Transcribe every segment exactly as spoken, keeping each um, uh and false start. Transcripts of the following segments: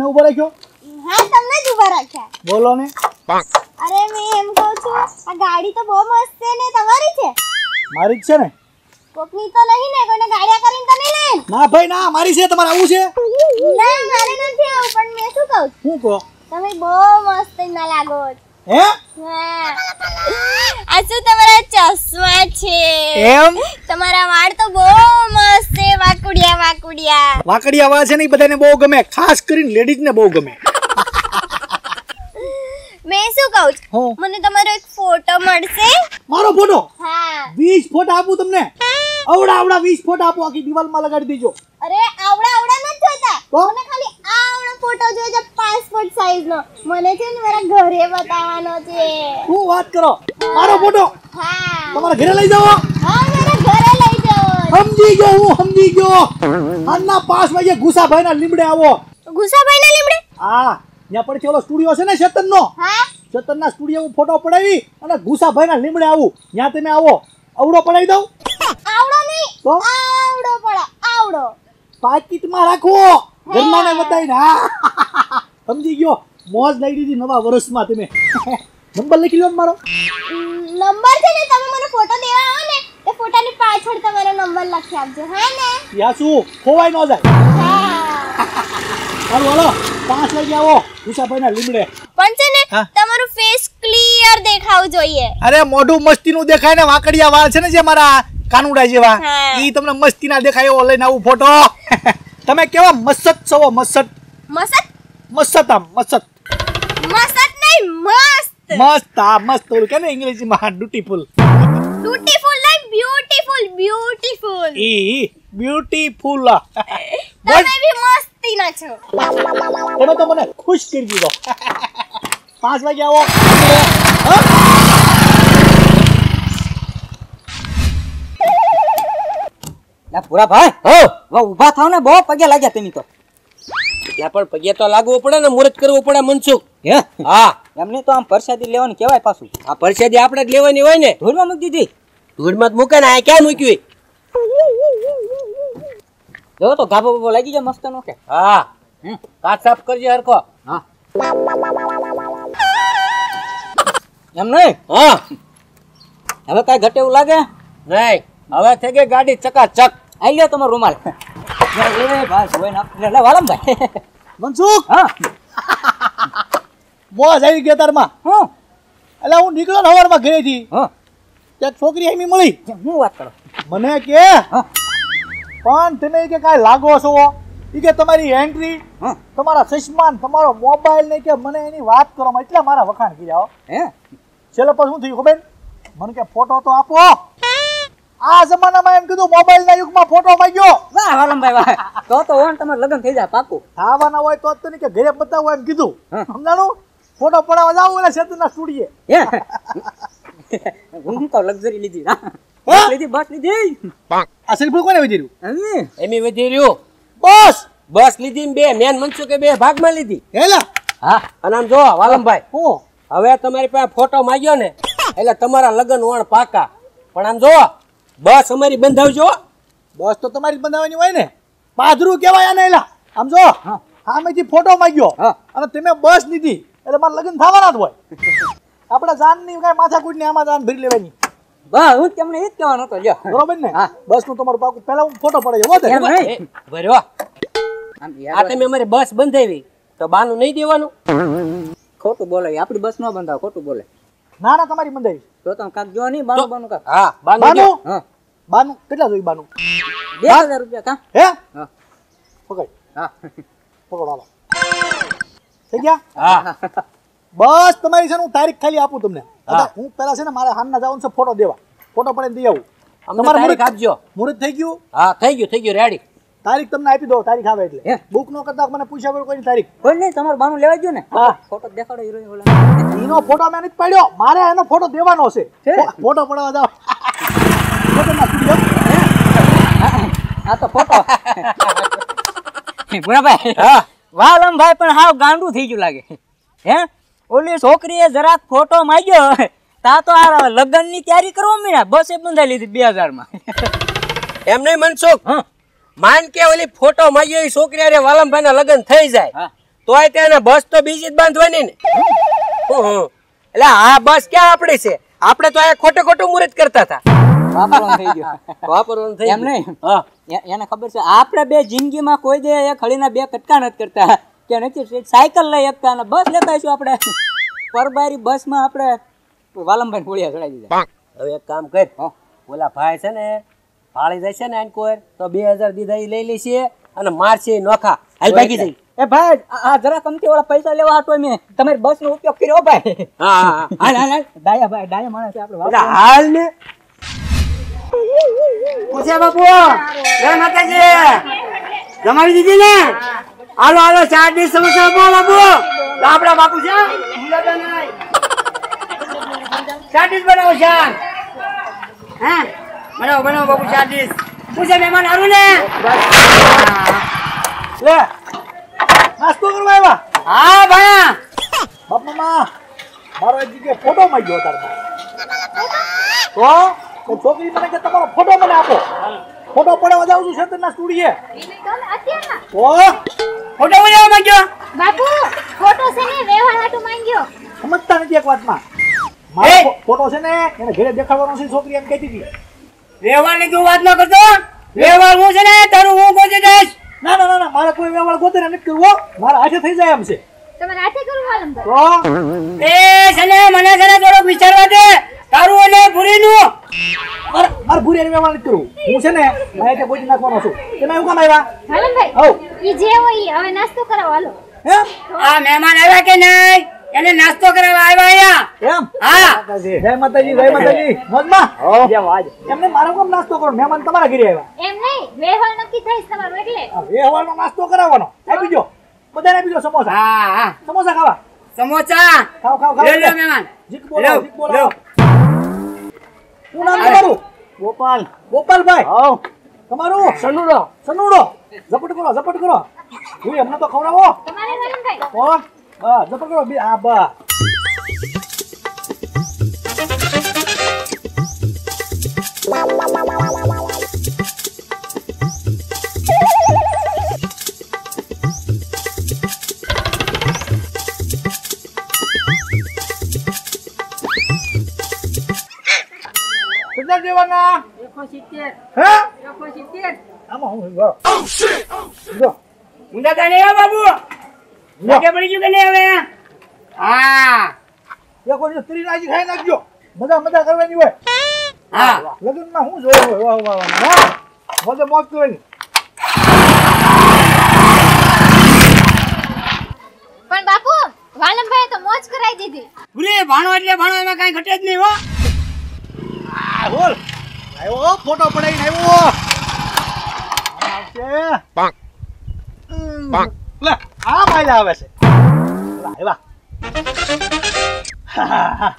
મને ઉભો રાખ્યો? હા તમને જ ઉભા રાખ્યા. બોલો ને. અરે મેં એમ કહું છું આ ગાડી તો બહુ મસ્ત છે ને, તમારી છે? મારી જ છે ને. કોકની તો નહીં ને? કોઈને ગાડિયા કરીને તો નહીં લે? ના ભાઈ ના, મારી છે. તમારે આવું છે? ના મારે નથી આવું, પણ મેં શું કહું હું કહો? તમે બહુ મસ્ત ના લાગો. હે? હા. આ શું તમારા ચશ્મા છે? એમ? તમારા વાળ તો બહુ મસ્ત છે, વાકુડિયા વાકુડિયા. વાકડિયા વાળ છે ને, બધાને બહુ ગમે, ખાસ કરીને લેડીઝ ને બહુ ગમે. મેં શું કહું છું, હું? મને તમારો એક ફોટો મળશે? મારો ફોટો? હા. વીસ ફોટા આપું તમને. આવડા આવડા વીસ ફોટા આપો, આખી દિવાલમાં લગાડી દેજો. અરે આવડા આવડા નથી જોતા, તો? મને ખાલી આવડો ફોટો જોઈએ છે, પાસપોર્ટ સાઈઝ નો. મને છે ને મારા ઘરે બતાવવાનો છે. શું વાત કરો? મારો ફોટો હા. તમારા ઘરે લઈ જાઓ? હા મારા ઘરે લઈ જાઓ. સમજી ગયો, હું સમજી ગયો. આના પાંચ વાગે ગુસાભાઈ ના લીમડે આવો. ગુસાભાઈ ના લીમડે? હા, ત્યાં પડખે ઓલો સ્ટુડિયો છે ને ચેતન નો. હા. ચેતન ના સ્ટુડિયો હું ફોટો પડાવી અને ગુસાભાઈ ના લીમડે આવું. ત્યાં તમે આવો, આવડો પડાવી દઉં. આવડો નહીં, તો આવડો પડો, આવડો. પાકીટમાં રાખો, ઘરનાને બતાવીને. હા, સમજી ગયો. મોજ લઈ લીધી નવા વર્ષમાં તમે. નંબર લખી લો મારો. નંબર છે ને, તમે મને ફોટો દેવા આવો ને, એ ફોટાની પાછળ તમારો નંબર લખી આપજો. હા ને? યા શું ખોવાઈ ન જાય. હા. હાલો હાલો, પાંચ વાગે આવો ગુસાભાઈ ના લીમડે. પણ છે ને તમારું ફેસ ક્લિયર દેખાવું જોઈએ. અરે મોઢું મસ્તીનું દેખાય ને, વાકડિયા વાળ છે ને જે મારા કાનુડા જેવા, હા. ઈ તમને મસ્તી ના દેખાય એવો લઈને આવું ફોટો. તમે કેવા મસ્ત છો? મસ્ત મસ્ત મસ્ત આમ મસ્ત મસ્ત નહીં, મસ્ત મસ્ત આ મસ્ત ઓલું કે ને અંગ્રેજીમાં બ્યુટીફુલ. બ્યુટીફુલ નહીં, બ્યુટીફુલ બ્યુટીફુલ. ઈ બ્યુટીફુલ. તમે બી મસ્તી ના છો. તમે તો મને ખુશ કરી દીધો. પાંચ વાગે આવો. પૂરા ભાઈ હો ઉભા થાવ ને, બહુ પગે લાગ્યા તમે તો. યા પણ પગે તો લાગવું પડે ને, મુહૂર્ત કરવું પડે મનસુખ. હે? હા, એમને તો આમ પ્રસાદી લેવાની કહેવાય પાછું. આ પરસાદી આપણે જ લેવાની હોય ને. ધૂળમાં મૂકી દીધી. ધૂળમાં જ મૂકે ને, આ ક્યાં મૂક્યું? જો તો ગાભો બાબો લાગી જાય મસ્ત નો કે. હા, કાચ સાફ કરજે હરખો. હા એમ નહીં. હા, હવે કઈ ઘટે એવું લાગે નહીં. હવે થઈ ગઈ ગાડી ચકાચક. આઈ લ્યો તમારો રૂમાલ. વાલમભાઈ મનસુખ, હા મોજ આવી ગયા તારમાં. હું એટલે હું નીકળ્યો ને સવારમાં ઘરેથી, હા ત્યાં છોકરી એમી મળી. હું વાત કરો. મને કે હા પણ તમે કે કાંઈ લાગો છો? ઈ કે તમારી એન્ટ્રી, હા તમારા ચશ્મા, તમારો મોબાઈલ ને કે મને એની વાત કરો. એટલા મારા વખાણ કર્યા. હે છેલ્લે પછી શું થયું ખબર? મને કે ફોટો તો આપો. આ જમાનામાં એમ કીધું મોબાઈલ ના યુગમાં ફોટો માંગ્યો. વાહ વાલમભાઈ વાહ. તો તો ઓન તમારે લગ્ન થઈ જાય પાકું. ખાવાના હોય તો જ કે ઘરે બતાવો એમ કીધું. હા. સમજાણું? ફોટો પડાવવા જાવ એટલે સેતુના સ્ટુડિયો. હે હું તો લક્ઝરી લીધી. બસ લીધી બસ લીધી. આ સિર્ફ કોને વિચાર્યું? હમ એમી વધી રહ્યું. બસ બસ લીધી ને બે મેન મનસુખે બે ભાગમાં લીધી. હેલા હા અને આમ જો વાલમભાઈ, હું હવે તમારી પાસે ફોટો માંગ્યો ને એટલે તમારા લગ્ન વણ પાકા. પણ આમ જો બસ અમારી બંધાવજો. બસ તો તમારી જ બંધાવવાની હોય ને. પાદરું કહેવાય આને. એલા આમ જો, હા સામેથી ફોટો માંગ્યો હા અને તમે બસ લીધી એટલે મારે લગ્ન થવાના જ હોય. આપણે જાનની કાંઈ માથાકૂટ ની આમાં જાન ભરી લેવાની. બસ હું તમને એ જ કહેવાનો હતો. જો બરોબર ને? હા. બસ નું તમારું પાકું. પહેલા હું ફોટો પડાવી હો. એમ નહીં. ભર્યો આમ આ યાર તમે અમારી બસ બંધાવી તો બાનું નહીં દેવાનું. ખોટું બોલે. આપણી બસ ન બંધાવ, ખોટું બોલે. ના ના તમારી બંધાવી. તો તમે કાક જો નહીં બાનું બાનું કાક. હા, બાનું બાનું દ્યો. હા બાનું કેટલા જોઈ? બાનું બે હજાર રૂપિયા કા. હે? હા પકડ હા પકડો હાલો. થઈ ગયા? હા, બસ તમારી છે ને હું તારીખ ખાલી આપું તમને. હા. હું પેલા છે ને મારે હામના જવાનું છે ફોટો દેવા. ફોટો પડે દઈ આવું. અમને તમારે તારીખ મુહૂર્ત આપજો. મુહૂર્ત થઈ ગયું? હા, થઈ ગયું થઈ ગયું રેડી. તારીખ તમને આપી દો. તારીખ આવે એટલે હે? બુક નો કરતા મને પૂછ્યા વગર કોઈની તારીખ. કોઈ નહીં. તમારું બાનું લેવા ગયો ને. હા. ફોટો દેખાડો હીરો ઓલા. એનો ફોટો મેં નથી પાડ્યો. મારે એનો ફોટો દેવાનો છે. છે? ફોટો પડાવવા જાવ. ફોટોના સ્ટુડિયો. આ તો ફોટો. બરાબર. હા, વાલમભાઈ પણ હાવ ગાંડું થઈ ગયું લાગે. હે ઓલી છોકરીએ જરાક ફોટો માંગ્યો તા તો આ લગ્ન ની તૈયારી કરવા મીના બસે બંધાઈ લીધી બે હજાર માં. એમ નહીં મનસુખ. હા માન કે ઓલી ફોટો માંગ્યો એ છોકરી અરે વાલમભાઈ ના લગ્ન થઈ જાય હા તોય તેને બસ તો બીજી જ બાંધવાની ને. હું હું. એટલે આ બસ ક્યાં આપણી છે? આપણે તો આ ખોટે ખોટું મુહૂર્ત કરતા હતા. વાપરવાનું થઈ ગયું. વાપરવાનું થઈ એમ ગયું. નહીં. હા. એ- એને ખબર છે આપણે બે જિંદગીમાં કોઈ દે એક હળીના બે કટકા નથી કરતા કે નથી સાયકલ લઈ શકતા અને બસ લેતા આવીશું આપણે પરબારી બસમાં આપણે વાલમભાઈ પોળિયા ચડાવી દીધા. હવે એક કામ કર. ઓલા ભાઈ છે ને ફાળી જશે ને આનકોર તો બે હજાર દીધા ઈ લઈ લેશે અને મારશે નોખા. હાલ ભાગી જઈ. એ ભાઈ આ આ જરા કમથી ઓલા પૈસા લેવા હાટો મેં તમારી બસનો ઉપયોગ કર્યો ભાઈ. હા હા હાલ હાલ હાલ. ડાયા ભાઈ ડાયા માણસ છે આપણે બધા વાપરવાનું. હાલ ને. પૂછ્યા બાપુ જય માતાજી જમાડી દીધી ને. હાલો હાલો ચાર દિવસ સમસ્યા આપો બાપુ. તો આપડા બાપુ છે ભૂલાતા નહીં. ચાર દિવસ બનાવો ચાર. હા બનાવો બનાવો બાપુ ચાર દિવસ. પૂછે મહેમાન હારું ને. લે નાસ્તો કરવા આવ્યા. હા ભાઈ બાપા મારો એક જગ્યાએ ફોટો માંગ્યો તારમાં તો તો છોકરી મને કે તમારો ફોટો મને આપો. ફોટો પડાવવા જાઉં છું શેતરના સ્ટુડિયે. અત્યારના તો ફોટો બનાવવા માંગ્યો. બાપુ ફોટો છે ને વ્યવહાર હાટુ માંગ્યો. સમજતા નથી એક વાતમાં. મારો ફો- ફોટો છે ને એને ઘરે દેખાડવાનો છે છોકરી એમ કહેતી હતી. વ્યવહાર ની તું વાત ન કરતો. વ્યવહાર હું છે ને તારું હું ગોતી દઈશ. ના ના ના ના મારે કોઈ વ્યવહાર ગોતે નથી કરવો. મારા હાથે થઈ જાય એમ છે. તમારે હાથે કરવું વાલમભાઈ. તો એ છે ને મને છે ને થોડોક વિચારવા દે. તારું અને ભૂરીનું. મારે મારે ભૂરી હારે વ્યવહાર નથી કરવું. હું છે ને મારે હાથે ગોતી નાખવાનો છું. તમે એવું કામ આવ્યા? વાલમભાઈ હઉ ઈ જે હોય ઈ હવે નાસ્તો કરાવો હાલો. એમ આ મહેમાન આવ્યા કે નહીં? એને નાસ્તો કરવા આવ્યા અહીંયા. એમ હા જય માતાજી જય માતાજી મોજમાં. એમને મારો કામ નાસ્તો કરો. મહેમાન તમારા ઘરે આવ્યા. એમ નહીં વ્યવહાર નક્કી થાય છે તમારો એટલે. આ વ્યવહારનો નાસ્તો કરાવવાનો. આપી દો બધાને આપી દો સમોસા. હા હા સમોસા ખાવા. સમોસા ખાવ ખાવ ખાવ. લે લે મહેમાન. જીક બોલો લ્યો, જીક બોલો. લ્યો. શું નામ તમારું? ગોપાલ. ગોપાલભાઈ. હા. તમારું? સનુડો. સનુડો. ઝપટ કરો ઝપટ કરો. હું એમને તો ખવડાવો. તમારે વાલમભાઈ કોણ? હા ઝપટ કરો. બે આ બા. કેટલા દેવાના? હે? આમાં હું ગયો. જો. ઊંધા તાને આવ્યા બાબુ. જો. કે પડી ગયું કે નહીં હવે? હા એ કોઈ સ્ત્રી નાજી ખાઈ નાખજો. મજા મજા કરવાની હોય. હા લગ્નમાં શું જોવું હોય? વાહ વાહ વાહ. હા. મજા મોજ કરવાની. પણ બાપુ વાલમભાઈ તો મોજ કરાઈ દીધી. ભૂરી ભાણો એટલે ભાણો એમાં કાંઈ ઘટે જ નહીં હો. આ બોલ. આવ્યો ફોટો પડાઈને આવ્યો. આવશે. પાંક. લે આ માયલા આવે છે. લા આવ્યા. હા, હા, હા.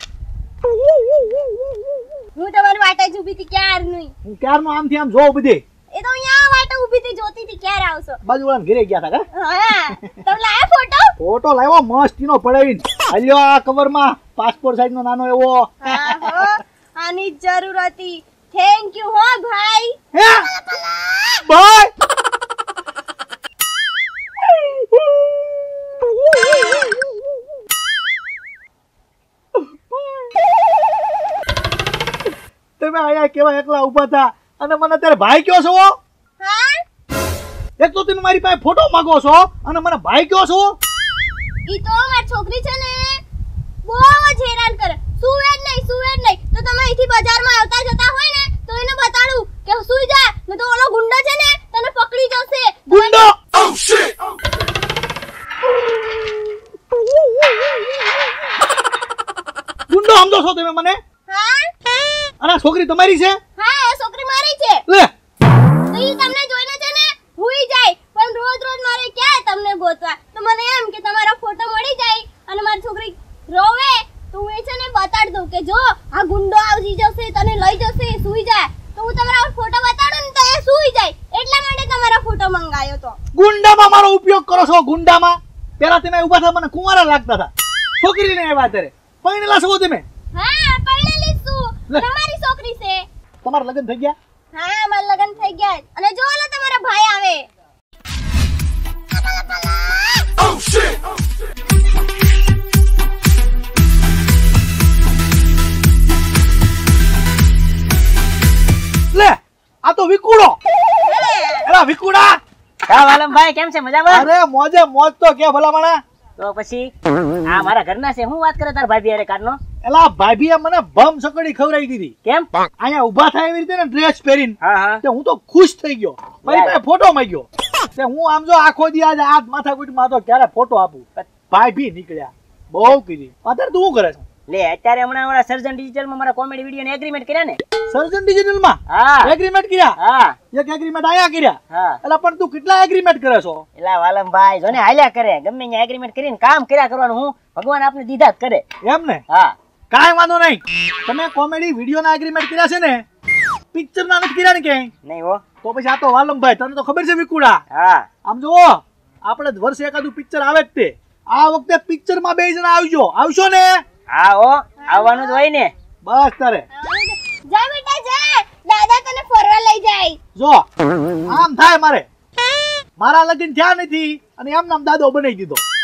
હું તમારી વાટે જ ઊભી હતી ક્યારની. હું ક્યારનો આમથી આમ જોઉં બધી. એ તો અહીંયા વાટે ઊભી હતી જોતી હતી ક્યારે આવશો. બાજુવાળાના ઘરે ગયા હતા કા? હા તમે લાયા ફોટો? ફોટો લાવ્યો મસ્તીનો પડાવીને. હાલ્યો આ કવરમાં પાસપોર્ટ સાઈઝનો નાનો એવો. હા હો આની જ જરૂર હતી. થેન્ક યુ હો ભાઈ. હે? બાય. તમે આયા કેવા એકલા ઊભા હતા અને મને અત્યારે ભાઈ કયો છો? હા એક તો તમે મારી પાસે ફોટો માંગો છો અને મને ભાઈ કયો છો? ઈ તો મારી છોકરી છે ને બહુ જ હેરાન કરે. સુવે જ નહીં સુવે જ નહીં. તો તમે અહીંથી બજારમાં આવતા જતા હોય ને તો એને બતાડું કે સુઈ જા ને તો ઓલો ગુંડો છે ને તને પકડી જશે. ગુંડો. ગુંડો સમજો છો તમે મને? હા અને આ છોકરી તમારી છે? હા એ છોકરી મારી છે. લે તો ઈ તમને જોઈને છે ને હુઈ જાય પણ રોજ રોજ મારે ક્યાં તમને ગોતવા. તો મને એમ કે તમારો ફોટો મળી જાય અને મારી છોકરી રોવે તો હું એ છે ને બતાડી દઉં કે જો આ ગુંડો આવી જશે તને લઈ જશે સુઈ જાય. તો હું તમારો ફોટો બતાડું ને તો એ સુઈ જાય. એટલા માટે તમારો ફોટો મંગાયો તો. ગુંડામાં મારો ઉપયોગ કરો છો? ગુંડામાં પેલા તમે ઉભા થા મને કુંવારા લાગતા હતા. છોકરીને આવ્યા અત્યારે પરણેલા છો તમે? હા પરણેલી છું. તમારી છોકરી છે. તમારા લગ્ન થઈ ગયા? હા મારા લગ્ન થઈ ગયા અને જો લો તમારા ભાઈ આવે. લે આ તો વિકુડો. એલા વિકુડા. કા વાલમભાઈ કેમ છે મજામાં? અરે મોજે મોજ તો કે ભલામણા. તો પછી આ મારા ઘરના છે, હું વાત કરે તાર ભાભી અરે કારનો? એલા ભાભીએ મને ભમ સકડી ખવડાવી દીધી. કેમ? અહીંયા ઊભા થાય એવી રીતે ને ડ્રેસ પહેરીને. હા હા. તે હું તો ખુશ થઈ ગયો. ભાઈ મેં ફોટો માંગ્યો. તે હું આમ જો આખો દી આજે હાથ માથાકૂટમાં તો ક્યારે ફોટો આપું. ભાભી નીકળ્યા. બહુ કીધી. અત્યારે તું શું કરે છે? લે અત્યારે હમણાં ઓલા સર્જન ડિજિટલ માં મારા કોમેડી વિડિયો ને એગ્રીમેન્ટ કર્યા ને. સર્જન ડિજિટલ માં હા એગ્રીમેન્ટ કર્યા. હા એક એગ્રીમેન્ટ આયા કર્યા. હા. એલા પણ તું કેટલા એગ્રીમેન્ટ કરે છો? એલા વાલમભાઈ જોને હાલ્યા કરે, ગમે ત્યાં એગ્રીમેન્ટ કરીને કામ કર્યા કરવાનું. હું ભગવાન આપને દીધા જ કરે. એમ ને? હા કાંઈ વાંધો નહીં. તમે કોમેડી વિડિયો ના એગ્રીમેન્ટ કર્યા છે ને, પિક્ચર ના નથી કર્યા ને ક્યાંય? નહીં હો. તો પછી આ તો વાલમભાઈ તને તો ખબર છે વિકુડા. હા આમ જો આપણે વર્ષે એકાદું પિક્ચર આવે જ તે. આ વખતે પિક્ચર માં બે જણા આવજો. આવશો ને? હા હો આવવાનું જ હોય ને. બસ તારે જા બેટા જા, દાદા તને ફરવા લઈ જાય. જો આમ થાય મારે. મારા લગન થયા નથી અને એમ નામ દાદો બનાવી દીધો.